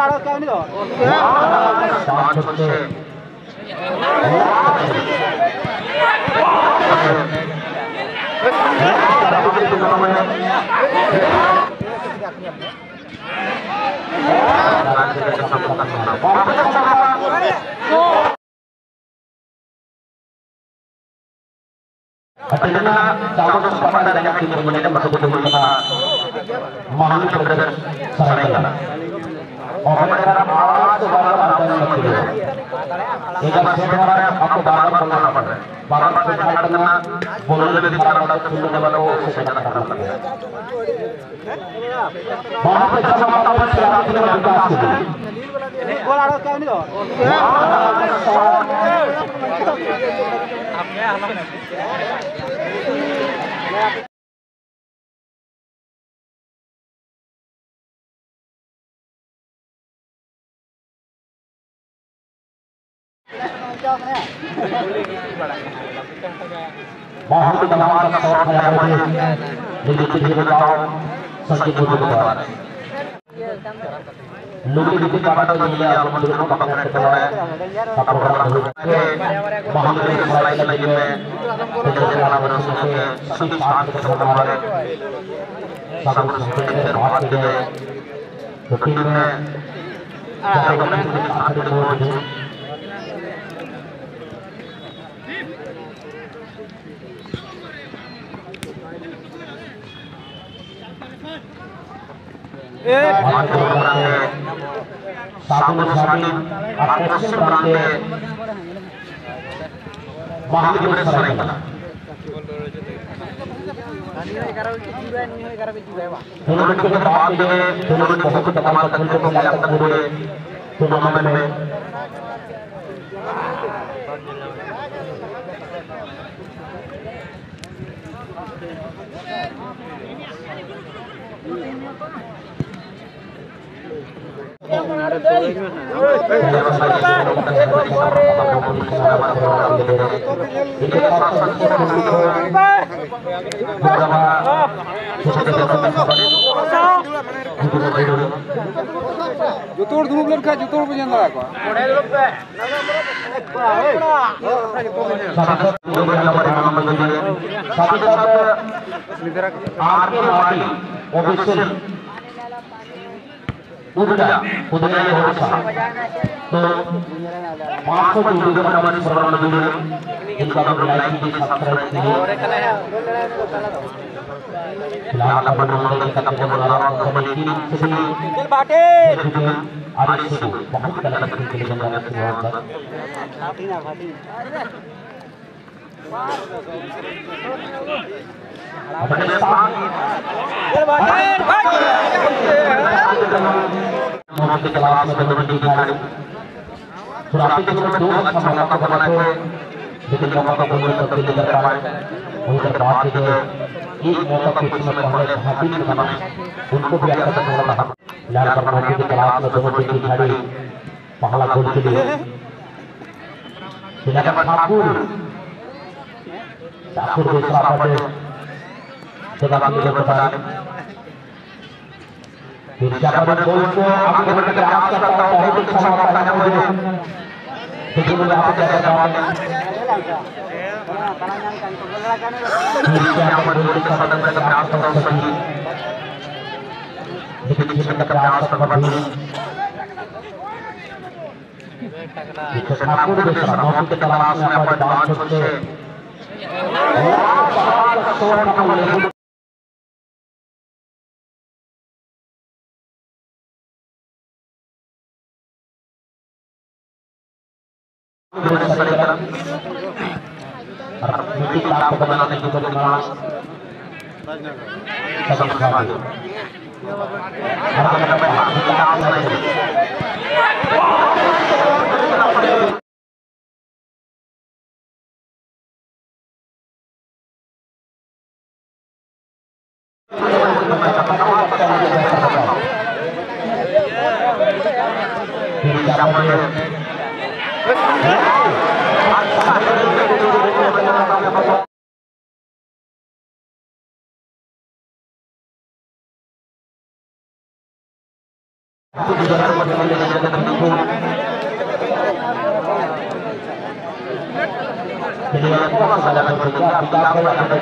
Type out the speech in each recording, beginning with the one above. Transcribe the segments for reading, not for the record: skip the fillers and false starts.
Artinya calon kesempatan yang timur menjadi betul-betul mahal bergerak sarana. Orang malas barang ada yang kecil. Jika sebenarnya aku barang pengalaman, barang sebenarnya boleh lebih barang dan sudah baru sebenarnya. Bahwa bersama kawan siapa tidak berkasih. Ini bola ada kau ini loh. Bahwa kita melakukan seorang yang baik, jadi tahu sakit betul. Luki di pada dunia menurut pakaian keluar, pakaian baru. Bahwa selain lagi dengan alam manusia, sisi saat keselamatan, sangat penting bahwa kita betina, jangan kita akan berbuat. Satu satu atas berante mahal bersaing. Turun ke tempat ini, turun ke tempat tertentu yang terbuat turnamen ini. Jutur dulu belum kah jutur punya nggak kok? Udah, yang harus masuk juga pada seorang dulu. Kita berlari di subscribe ini. Lalu penumpang kita berlawan kembali sini. Ada situ, bahkan dalam kehidupan yang semua. Apa yang mau kita lakukan dengan dikali berarti kita dua sama apa ke kita apa ke kita terbaik untuk berarti ini motor kita mengenai hati kita untuk biasa kita tahap dan karena kita lakukan dengan dikali pahala gol kita tidak kabur kabur di selatan dengan kita bertahan. Siapa golnya aku berkata akan tahu itu sama tanya dulu. Begitu aku jaga kawan. Siapa dulu sama tanya berkata tahu sendiri. Begitu kita berkata seperti ini. Jika aku besar mau kita langsung apa dalam sosial. Seorang kamu kita pemenang yang juga dimalas sama-sama Jadi aku ada kerja kita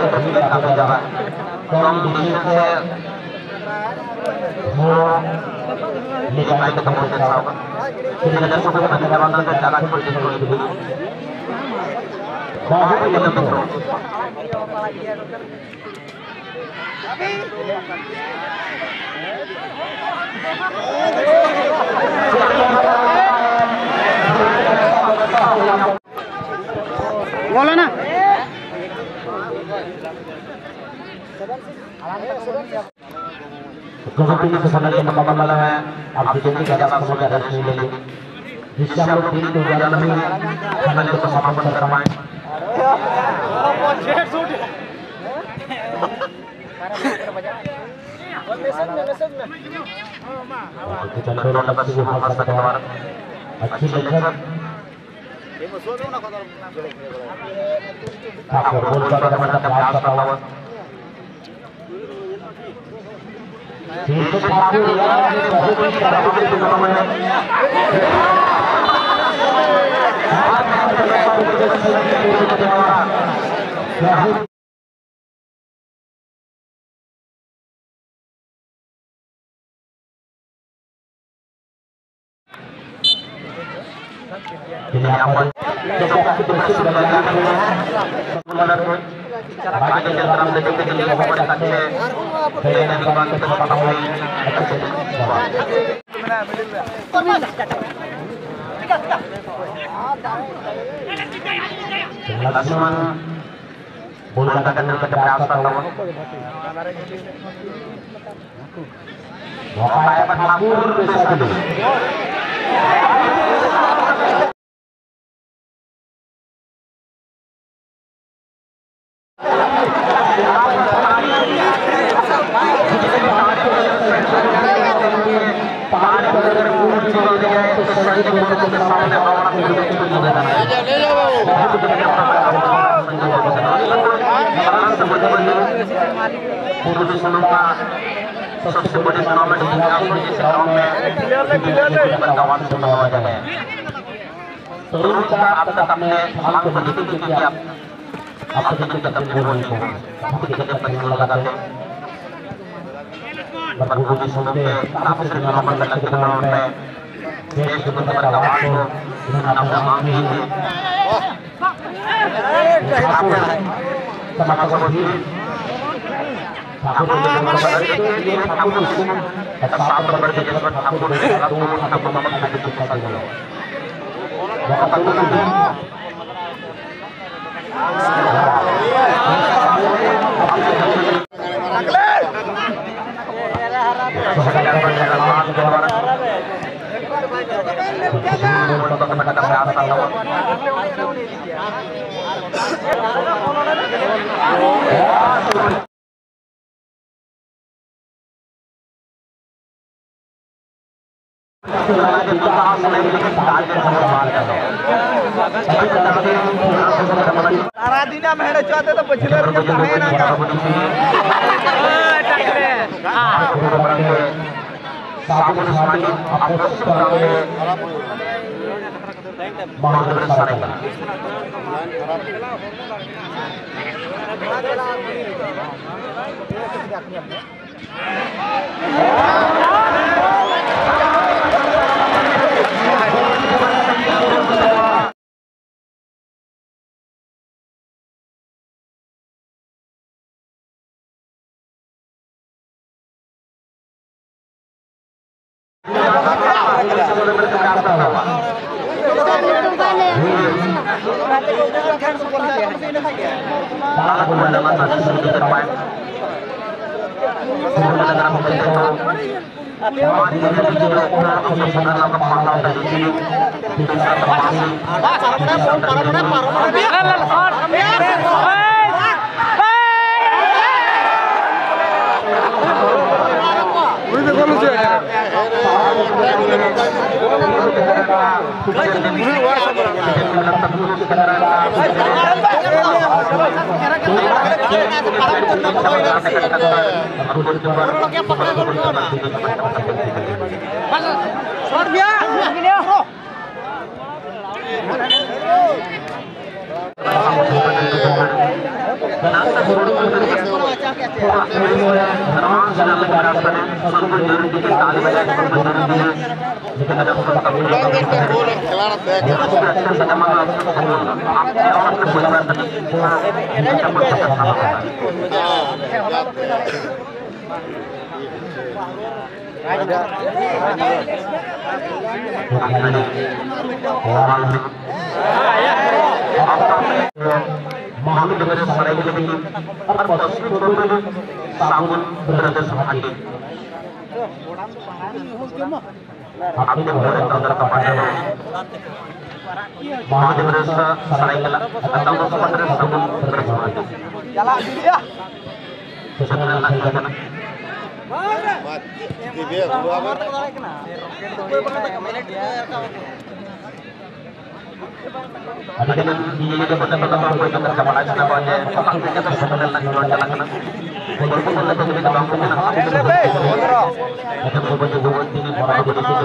बोला ना Kemudian sebenarnya teman-teman आप जितनी ज़्यादा समझ रहे हैं जिससे हम लोग दिन को ज़्यादा नहीं खाने को समापन करवाएं अच्छी लेखक ठाकुर बोलता ठाकुर लक्ष्मण बोलता करने का प्रयास करता हूँ मौका है ठाकुर के साथ सबसे बड़ी टूर्नामेंट आप तक अपने हाथ को देखते क्योंकि आप देखते तक बोल को आप देखते तक लगाते बरगुरु जी सुनते आप से टूर्नामेंट लगे टूर्नामेंट में देश के बंदर का आवाज को इन्होंने अपना नाम ही समर्थक भी ठाकुर ये ठाकुर सात नंबर के जगह ठाकुर ठाकुर नंबर का चिकित्सा दिया आराधना मेहनत चाहते तो पिछले कहे ना Terima kasih. Mahal dengan sarai lebih apa sih berbeda sabun berada sehati. Aku berada dalam kepada mahal dengan sarai gelap atau kepada sabun berada sehati. Jalan dia. Sesuatu lagi kan. Ada kan ini ada beberapa kita sama aja apa aja kita sebenarnya lagi jalan. Walaupun kita tidak mampu ada beberapa ini orang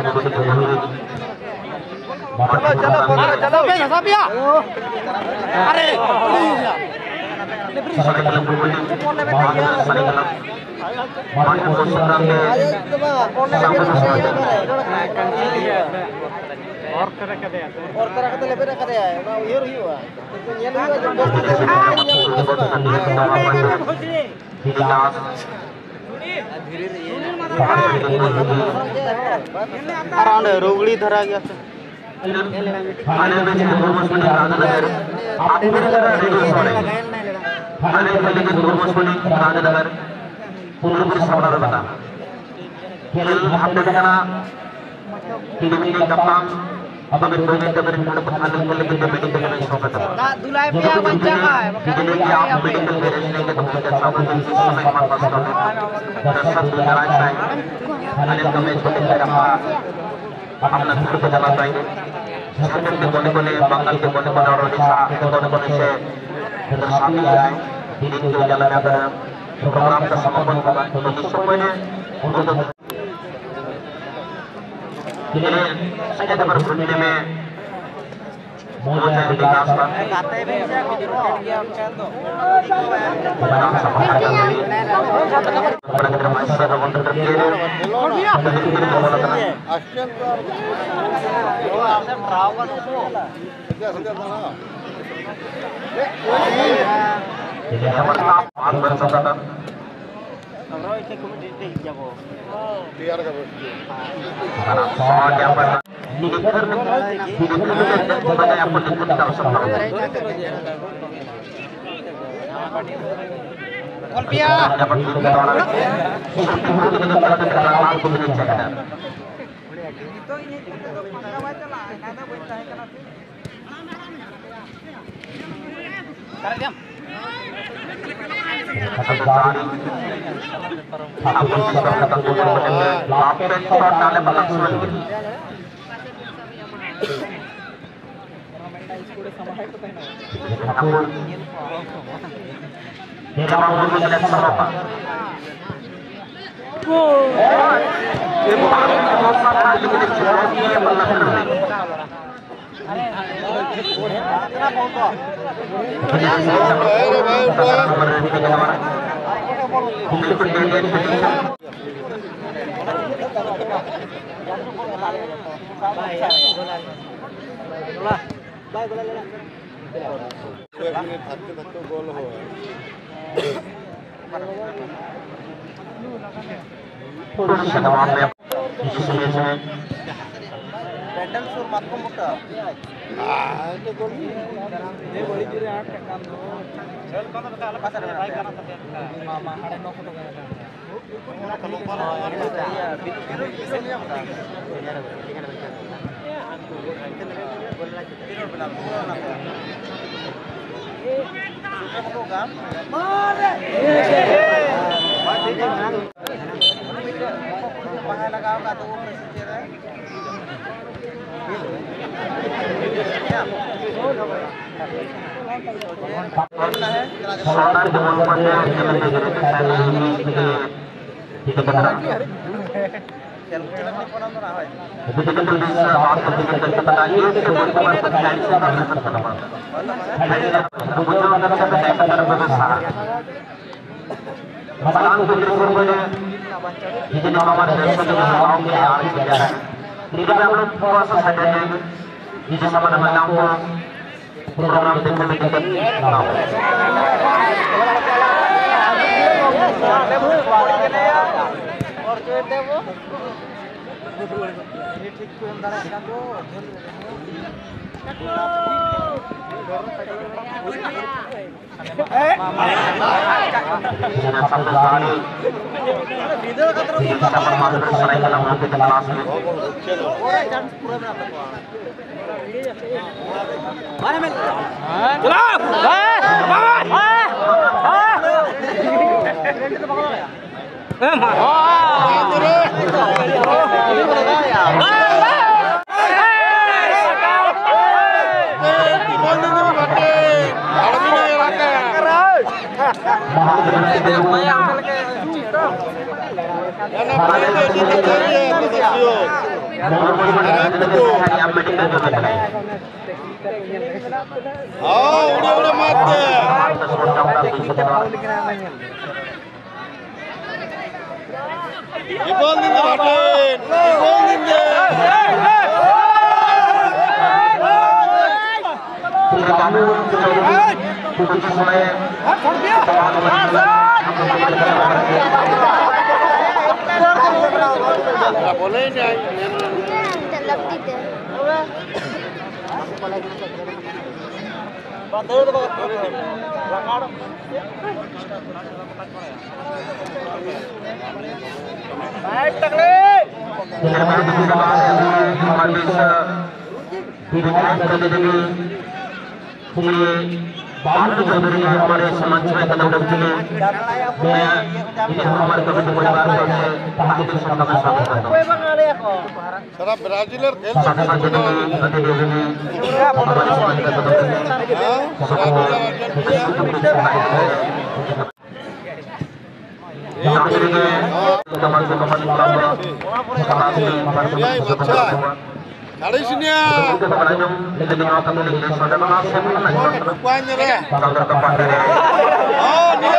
around रोगली धरा गया Bangkal ke Bone Odisha ke Bone से शामिल है दिन के जला जाता प्रोग्राम का समापन होगा तो इस समय उनको जिन्हें संजय पर सुनने में बहुत है विकास का बनाम समाज का प्रोग्राम से रवंडर के jadi ada pertama bersama biar enggak yang pada di yang penting kita semua Kolpia dapat kita orang Selamat berbulan kita berharap. Begitu bisa bawa ketika lagi kebutuhan sekali sama teman-teman. Kebutuhan kata-kata saya besar. Masalah kebutuhannya ini nama dari orang yang ada. Tidak perlu proses saja di sama dengan lampu program dengan udah mati. Ibongin Raden, ibongin dia. Boleh ni. हमारे समाज में कदम रखते हैं मैं ini हमारे कभी परिवार से तहसील से स्वागत करता हूं सारा ब्राजीलर खेल Dari sini ya. Rupanya deh. Oh, dia.